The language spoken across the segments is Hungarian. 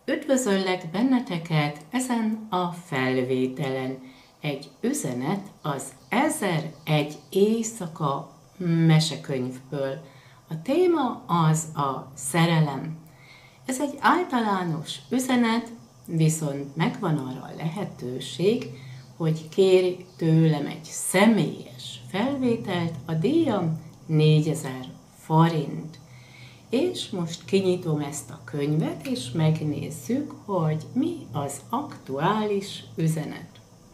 Üdvözöllek benneteket ezen a felvételen. Egy üzenet az 1001 éjszaka mesekönyvből. A téma az a szerelem. Ez egy általános üzenet, viszont megvan arra a lehetőség, hogy kérj tőlem egy személyes felvételt, a díjam 4000 forint. És most kinyitom ezt a könyvet, és megnézzük, hogy mi az aktuális üzenet.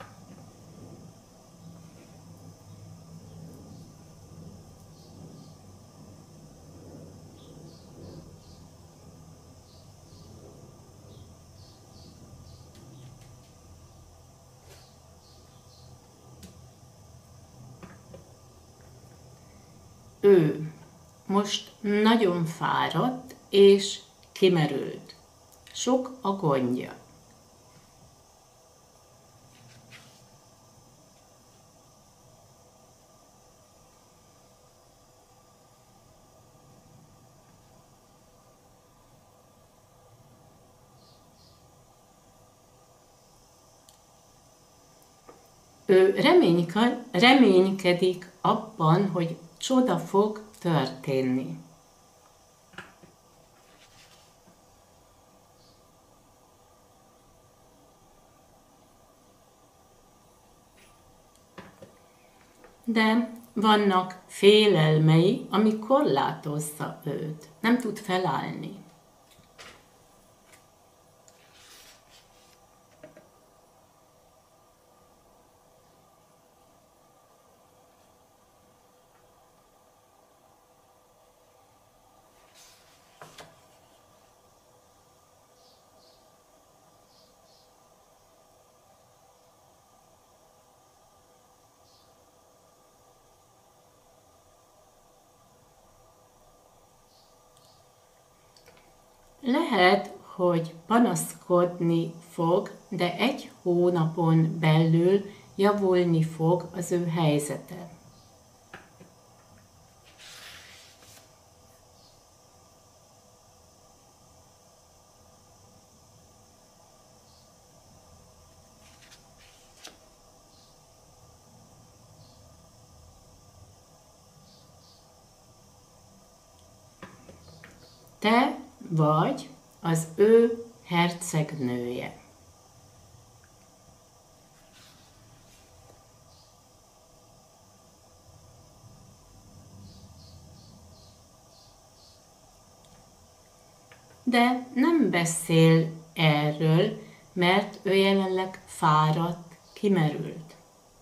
Ő most nagyon fáradt és kimerült. Sok a gondja. Ő reménykedik abban, hogy csoda fog történni. De vannak félelmei, ami korlátozza őt. Nem tud felállni. Lehet, hogy panaszkodni fog, de 1 hónapon belül javulni fog az ő helyzete. Te vagy az ő hercegnője. De nem beszél erről, mert ő jelenleg fáradt, kimerült.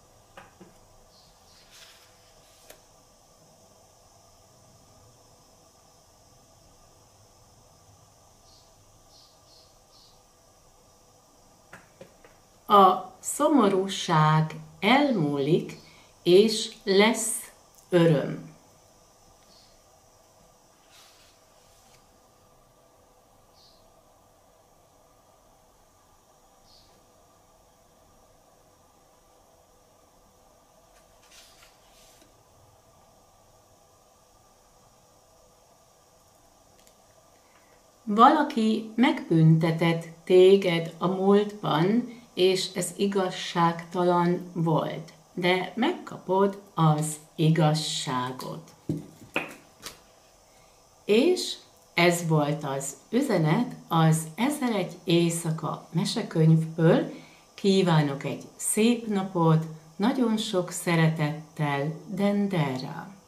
A szomorúság elmúlik, és lesz öröm. Valaki megbüntetett téged a múltban, és ez igazságtalan volt, de megkapod az igazságot. És ez volt az üzenet az 1001 éjszaka mesekönyvből. Kívánok egy szép napot, nagyon sok szeretettel, Dendera.